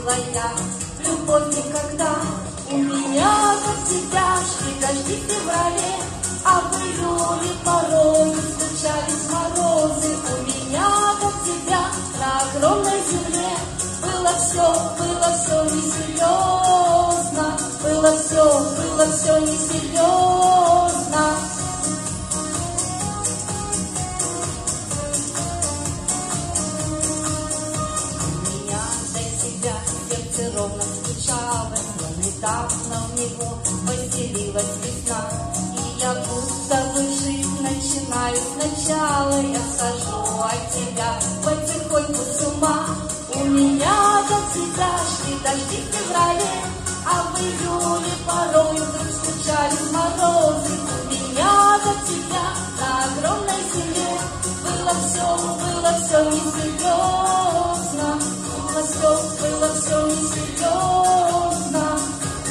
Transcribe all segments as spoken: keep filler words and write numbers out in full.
милая, любовь никогда. У меня как тебя шли дожди в феврале, а в июле порой случались морозы. У меня как тебя на огромной земле было все, было все несерьезно, было все, было все несерьезно. Ровно стучало, но недавно в него поселилась весна. И я будто бы жить начинаю сначала. Я схожу от тебя потихоньку с ума. У меня до тебя шли дожди в феврале, а в июле порой вдруг случались морозы. У меня до тебя на огромной земле было все, было все несерьезно. Было все, было все несерьезно.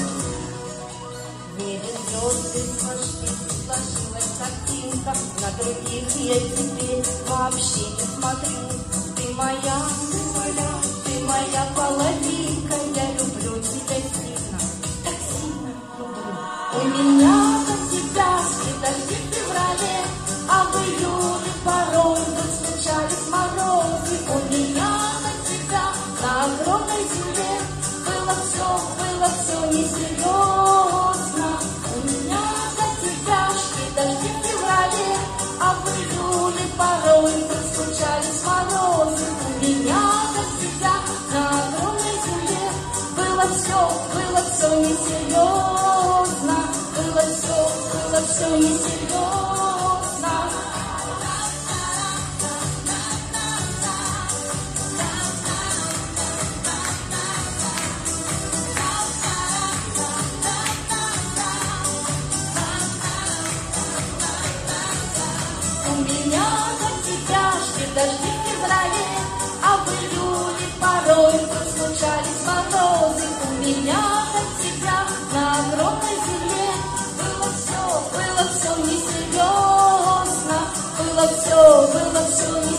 В небе звезды сошли, сложилась картинка. На других я теперь вообще не смотрю. Ты моя, ты моя, ты моя половинка. Я люблю тебя сильно, так сильно люблю. У меня до тебя шли дожди в феврале, а в июле порой вдруг случались морозы. У меня на огромной земле было все, было все несерьезно. У меня до тебя шли дожди в феврале, а в июле порой вдруг случались морозы. У меня до тебя на огромной земле было все, было все несерьезно. Было все, было все несерьезно. У меня до тебя шли дожди в феврале, а в июле порой вдруг случались морозы. У меня до тебя на огромной земле было все, было все несерьезно. Было все, было все несерьезно.